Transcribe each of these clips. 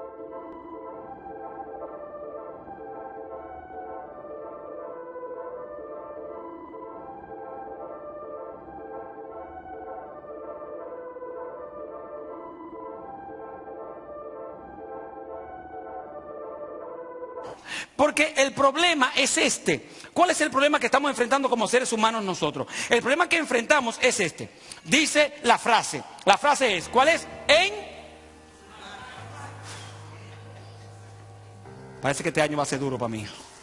Porque el problema es este. ¿Cuál es el problema que estamos enfrentando como seres humanos nosotros? El problema que enfrentamos es este. Dice la frase. La frase es, ¿cuál es? Parece que este año va a ser duro para mí.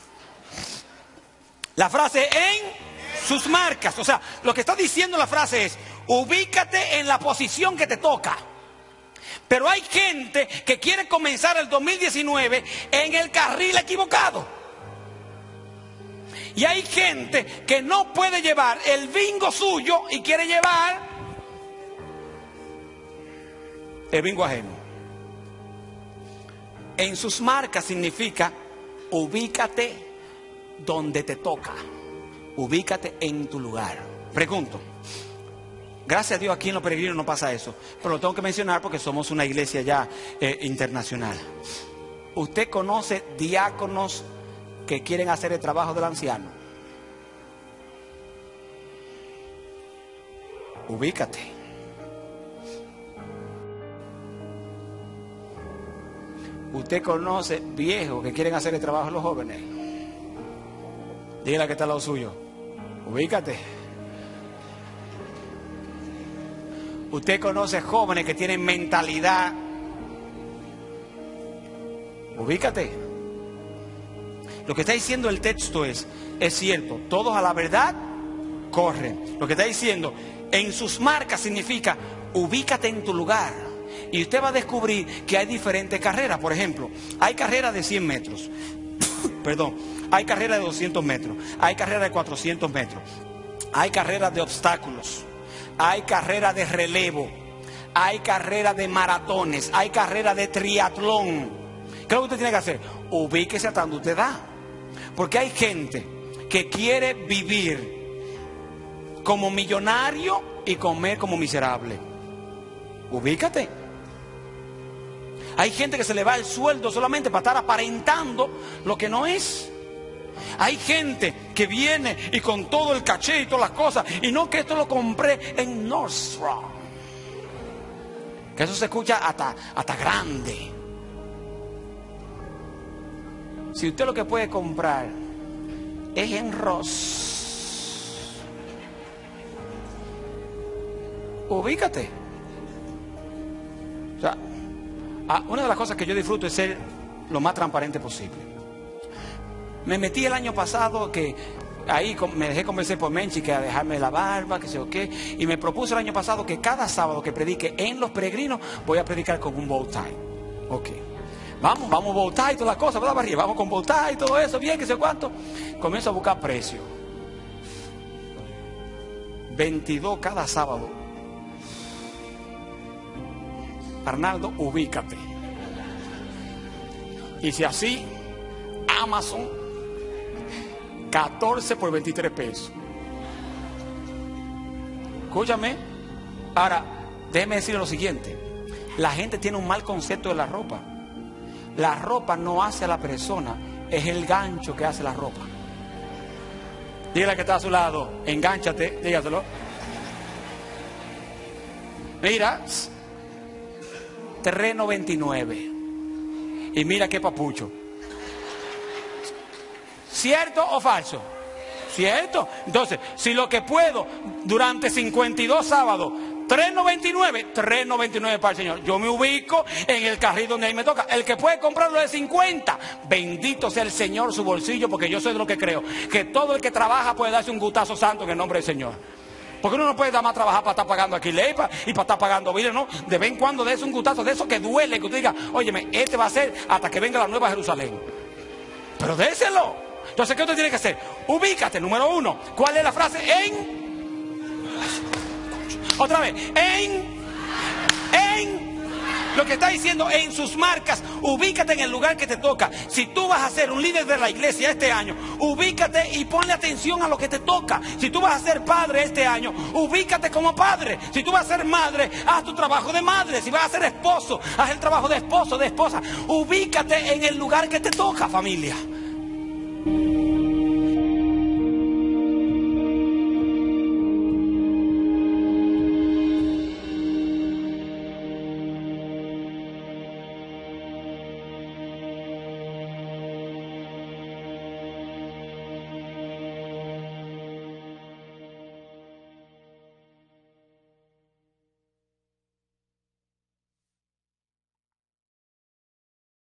La frase en sus marcas. O sea, lo que está diciendo la frase es, ubícate en la posición que te toca. Pero hay gente que quiere comenzar el 2019 en el carril equivocado. Y hay gente que no puede llevar el bingo suyo y quiere llevar el bingo ajeno. En sus marcas significa ubícate donde te toca. Ubícate en tu lugar. Pregunto. Gracias a Dios aquí en Los Peregrinos no pasa eso, pero lo tengo que mencionar porque somos una iglesia ya internacional. ¿Usted conoce diáconos que quieren hacer el trabajo del anciano? Ubícate. ¿Usted conoce viejos que quieren hacer el trabajo de los jóvenes? Dígale que está al lado suyo. Ubícate. Usted conoce jóvenes que tienen mentalidad. Ubícate. Lo que está diciendo el texto es cierto, todos a la verdad corren. Lo que está diciendo, en sus marcas significa, ubícate en tu lugar. Y usted va a descubrir que hay diferentes carreras. Por ejemplo, hay carreras de 100 metros. Perdón, hay carreras de 200 metros. Hay carreras de 400 metros. Hay carreras de obstáculos. Hay carreras de relevo, hay carreras de maratones, hay carreras de triatlón. ¿Qué es lo que usted tiene que hacer? Ubíquese hasta donde usted da. Porque hay gente que quiere vivir como millonario y comer como miserable. Ubícate. Hay gente que se le va el sueldo solamente para estar aparentando lo que no es. Hay gente que viene y con todo el caché y todas las cosas, y no que esto lo compré en Nordstrom, que eso se escucha hasta grande. Si usted lo que puede comprar es en Ross, ubícate. O sea, una de las cosas que yo disfruto es ser lo más transparente posible. Me metí el año pasado que ahí me dejé convencer por Menchi que a dejarme la barba, que sé o qué. Y me propuse el año pasado que cada sábado que predique en Los Peregrinos voy a predicar con un bow tie. Ok. Vamos bow tie y todas las cosas, ¿verdad, Barriga? Vamos con bow tie y todo eso, bien, que sé cuánto. Comienzo a buscar precio. 22 cada sábado. Arnaldo, ubícate. Y si así, Amazon 14 por 23 pesos. Escúchame. Ahora, déjeme decirle lo siguiente. La gente tiene un mal concepto de la ropa. La ropa no hace a la persona, es el gancho que hace la ropa. Dígale que está a su lado, engánchate, dígaselo. Mira, $3.99. Y mira qué papucho. ¿Cierto o falso? ¿Cierto? Entonces, si lo que puedo durante 52 sábados, $3.99 para el Señor, yo me ubico en el carril donde ahí me toca. El que puede comprarlo de 50, bendito sea el Señor su bolsillo, porque yo soy de lo que creo, que todo el que trabaja puede darse un gustazo santo en el nombre del Señor. Porque uno no puede dar más trabajar para estar pagando alquiler y para estar pagando biles, ¿no? De vez en cuando dése un gustazo, de eso que duele, que usted diga, óyeme, este va a ser hasta que venga la nueva Jerusalén. Pero déselo. Entonces, ¿qué usted tiene que hacer? Ubícate, número 1. ¿Cuál es la frase? Otra vez. Lo que está diciendo, en sus marcas, ubícate en el lugar que te toca. Si tú vas a ser un líder de la iglesia este año, ubícate y ponle atención a lo que te toca. Si tú vas a ser padre este año, ubícate como padre. Si tú vas a ser madre, haz tu trabajo de madre. Si vas a ser esposo, haz el trabajo de esposo, de esposa. Ubícate en el lugar que te toca, familia.